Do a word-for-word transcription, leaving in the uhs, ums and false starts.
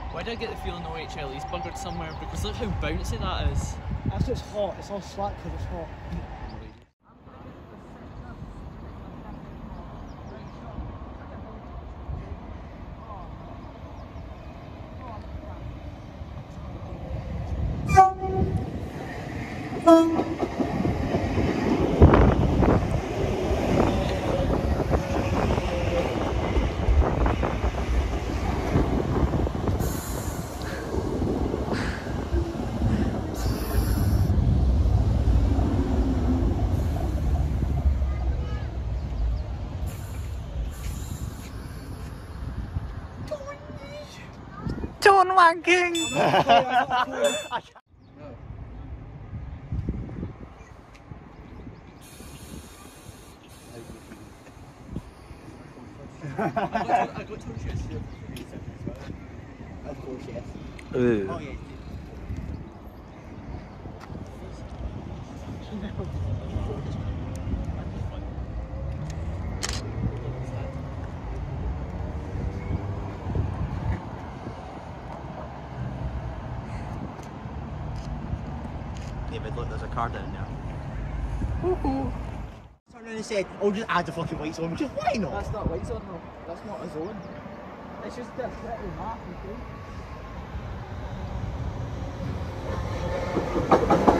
Why do I get the feeling the O H L E's buggered somewhere? Because look how bouncy that is. That's it's hot. It's all slack because it's hot. Tone wanking! I got I got told she has to. Of course, yes. Ooh. Oh, yeah. David, look, there's a car down there. Woohoo! Turned around and said, "Oh, just add the fucking lights on." Just why not? That's not lights on though. That's not a zone. It's just a little map, okay?